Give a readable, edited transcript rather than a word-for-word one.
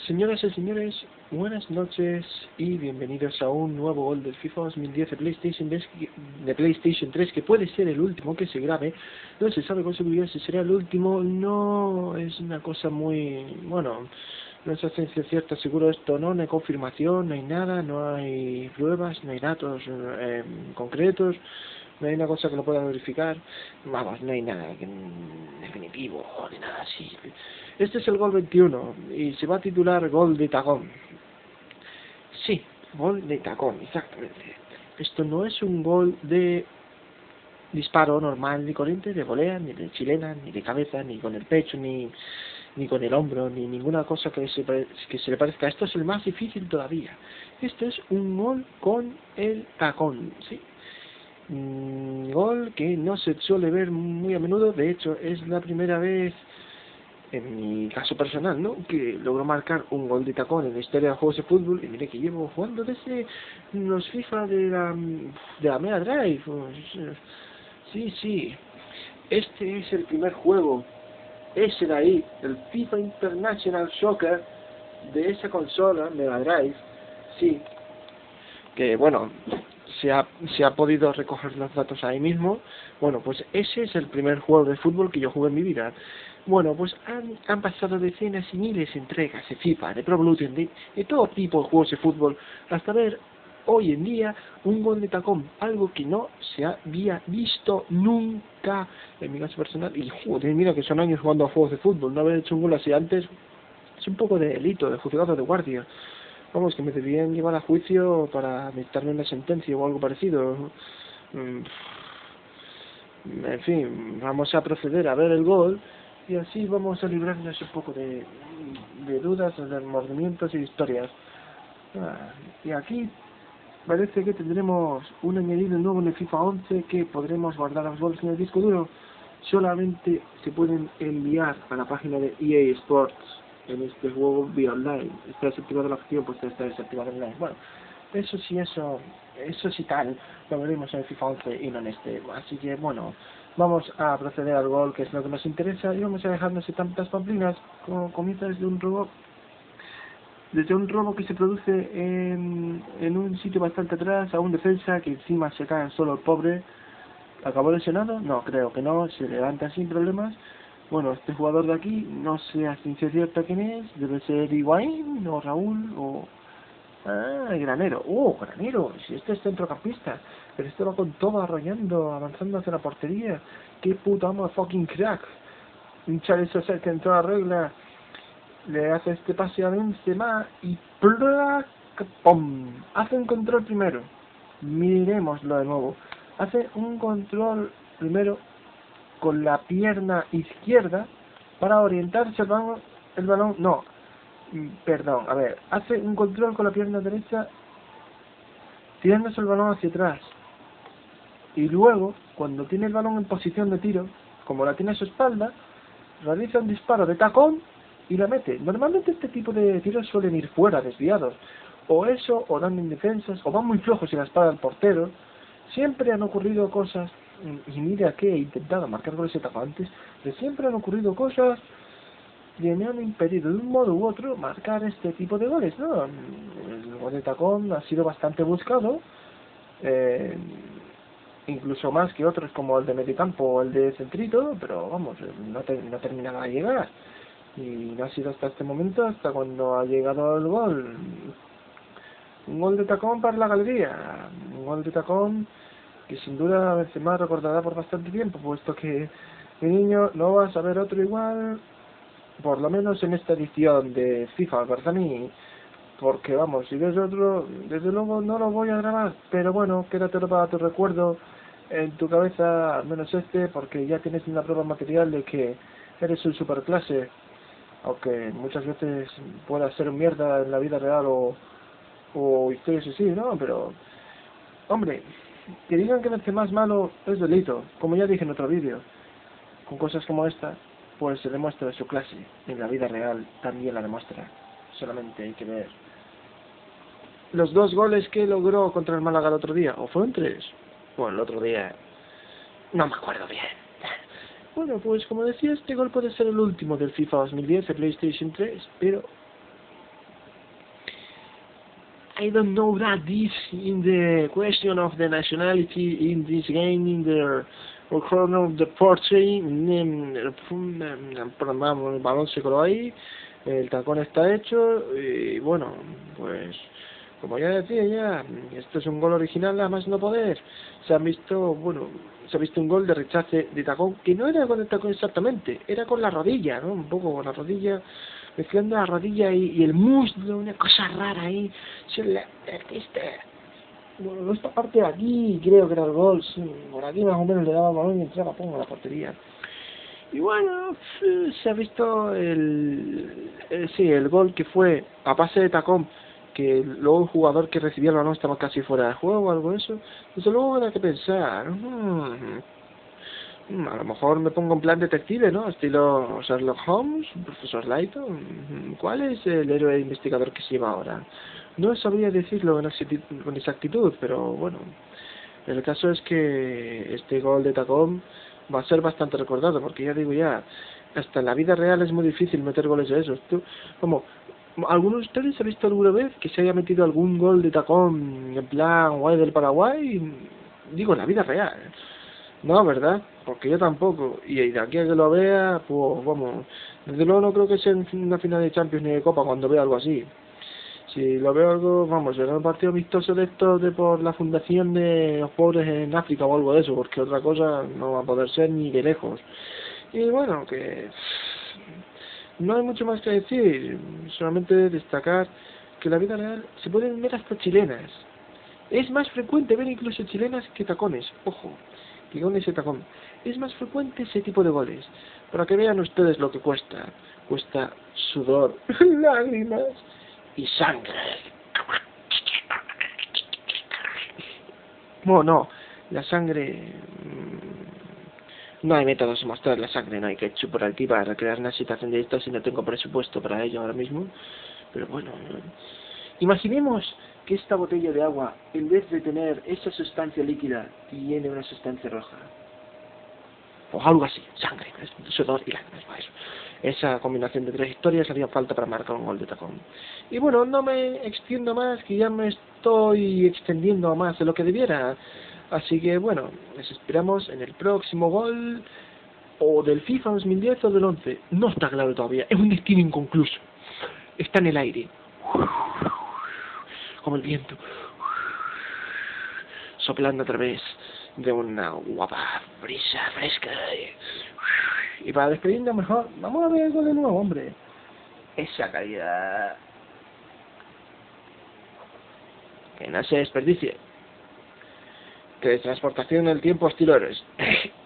Señoras y señores, buenas noches y bienvenidos a un nuevo gol del FIFA 2010 de PlayStation 3, que puede ser el último que se grabe. No se sabe con seguridad si será el último, no es una cosa muy... bueno, no es a ciencia cierta seguro esto, no hay confirmación, no hay nada, no hay pruebas, no hay datos concretos. No hay una cosa que lo pueda verificar. Vamos, no hay nada definitivo ni nada así. Este es el gol 21 y se va a titular Gol de Tacón. Sí, gol de tacón, exactamente. Esto no es un gol de disparo normal, ni corriente, de volea, ni de chilena, ni de cabeza, ni con el pecho, ni con el hombro, ni ninguna cosa que se le parezca. Esto es el más difícil todavía. Esto es un gol con el tacón, ¿sí? Gol que no se suele ver muy a menudo. De hecho, es la primera vez, en mi caso personal, ¿no?, que logro marcar un gol de tacón en la historia de juegos de fútbol. Y mire que llevo jugando desde los FIFA de la Mega Drive. Sí, este es el primer juego, ese de ahí, el FIFA International Soccer de esa consola Mega Drive. Sí, que bueno, se ha podido recoger los datos ahí mismo. Bueno, pues ese es el primer juego de fútbol que yo jugué en mi vida. Bueno, pues han pasado decenas y miles de entregas de FIFA, de Pro Evolution, de todo tipo de juegos de fútbol, hasta ver hoy en día un gol de tacón, algo que no se había visto nunca en mi caso personal. Y joder, mira que son años jugando a juegos de fútbol, no haber hecho un gol así antes es un poco de delito, de juzgado de guardia. Vamos, que me debían llevar a juicio para dictarme una sentencia o algo parecido. En fin, vamos a proceder a ver el gol y así vamos a librarnos un poco de dudas, de remordimientos y historias. Y aquí parece que tendremos un añadido nuevo en el FIFA 11, que podremos guardar los goles en el disco duro. Solamente se pueden enviar a la página de EA Sports en este juego vía online. Está desactivada la opción, pues está desactivada online. Bueno, eso sí tal, lo veremos en el FIFA 11 y no en este. Así que bueno, vamos a proceder al gol, que es lo que nos interesa, y vamos a dejarnos de tantas pamplinas. Como comienza desde un robo que se produce en un sitio bastante atrás, a un defensa que encima se cae solo el pobre. ¿Acabó lesionado? No, creo que no, se levanta sin problemas. Bueno, este jugador de aquí, no sé a ciencia cierta quién es, debe ser Higuaín o Raúl o... Granero. Granero, si este es centrocampista, pero este va con todo arrollando, avanzando hacia la portería. Qué puta amo de fucking crack. Un Charles Sosa que en toda regla le hace este pase a Benzema y ¡plac! ¡Pum! Hace un control primero. Miremoslo de nuevo. Hace un control primero con la pierna izquierda para orientarse el balón, no, perdón, a ver, hace un control con la pierna derecha tirándose el balón hacia atrás, y luego, cuando tiene el balón en posición de tiro, como la tiene a su espalda, realiza un disparo de tacón y la mete. Normalmente este tipo de tiros suelen ir fuera, desviados, o eso, o dan indefensas, o van muy flojos y la espada del portero. Siempre han ocurrido cosas, y mira que he intentado marcar goles de tacón antes, pero siempre han ocurrido cosas que me han impedido de un modo u otro marcar este tipo de goles, ¿no? El gol de tacón ha sido bastante buscado, incluso más que otros como el de mediocampo o el de centrito, pero vamos, no terminaba de llegar. Y no ha sido hasta este momento, hasta cuando ha llegado el gol. Un gol de tacón para la galería, un gol de tacón que sin duda Benzema recordará por bastante tiempo, puesto que, mi niño, no vas a ver otro igual, por lo menos en esta edición de FIFA, para mí, porque vamos, si ves otro, desde luego no lo voy a grabar, pero bueno, quédatelo para tu recuerdo en tu cabeza, al menos este, porque ya tienes una prueba material de que eres un superclase, aunque muchas veces pueda ser un mierda en la vida real o historias así, ¿no? Pero, hombre, que digan que Benzema es malo es delito, como ya dije en otro vídeo. Con cosas como esta, pues se demuestra su clase. En la vida real también la demuestra. Solamente hay que ver los dos goles que logró contra el Málaga el otro día. ¿O fueron tres? Bueno, el otro día no me acuerdo bien. Bueno, pues como decía, este gol puede ser el último del FIFA 2010 de PlayStation 3, pero I don't know that this in the question of the nationality in this game in the corner of the portrait, vamos, el balón se coló ahí, el tacón está hecho y bueno, pues como ya decía ya, esto es un gol original a más no poder. Se ha visto un gol de rechace de tacón, que no era con el tacón exactamente, era con la rodilla, ¿no? Un poco con la rodilla, mezclando la rodilla y el muslo, una cosa rara ahí. Bueno, esta parte de aquí creo que era el gol, sí, por aquí más o menos le daba el balón y entraba, pongo a la portería. Y bueno, se ha visto el gol que fue a pase de tacón, que luego el jugador que recibía el balón estaba casi fuera de juego o algo de eso. Desde luego habrá que pensar, a lo mejor me pongo en plan detective, ¿no? Estilo Sherlock Holmes, Profesor Layton. ¿Cuál es el héroe investigador que se lleva ahora? No sabría decirlo con exactitud, pero bueno. El caso es que este gol de tacón va a ser bastante recordado, porque ya digo ya, hasta en la vida real es muy difícil meter goles de esos. ¿Alguno de ustedes ha visto alguna vez que se haya metido algún gol de tacón en plan guay del Paraguay? Digo, en la vida real. No, ¿verdad? Porque yo tampoco. Y de aquí a que lo vea, pues vamos. Desde luego no creo que sea en una final de Champions ni de Copa cuando vea algo así. Si lo veo algo, vamos, será un partido amistoso de estos de por la fundación de los pobres en África o algo de eso, porque otra cosa no va a poder ser ni de lejos. Y bueno, que no hay mucho más que decir, solamente destacar que en la vida real se pueden ver hasta chilenas. Es más frecuente ver incluso chilenas que tacones, ojo, que goles de tacón. Es más frecuente ese tipo de goles, para que vean ustedes lo que cuesta. Cuesta sudor, lágrimas y sangre. Bueno, no, la sangre... No hay métodos de mostrar la sangre, no hay ketchup por aquí para recrear una situación de esta si no tengo presupuesto para ello ahora mismo. Pero bueno, imaginemos que esta botella de agua, en vez de tener esa sustancia líquida, tiene una sustancia roja. O algo así, sangre, sudor y lágrimas, eso. Esa combinación de tres historias haría falta para marcar un gol de tacón. Y bueno, no me extiendo más, que ya me estoy extendiendo más de lo que debiera. Así que bueno, les esperamos en el próximo gol, o del FIFA 2010 o del 11. No está claro todavía, es un destino inconcluso. Está en el aire, como el viento, soplando a través de una guapa brisa fresca. Y para despedirnos mejor, vamos a ver algo de nuevo, hombre. Esa calidad que no se desperdicie. Que transportación en el tiempo estilo héroes.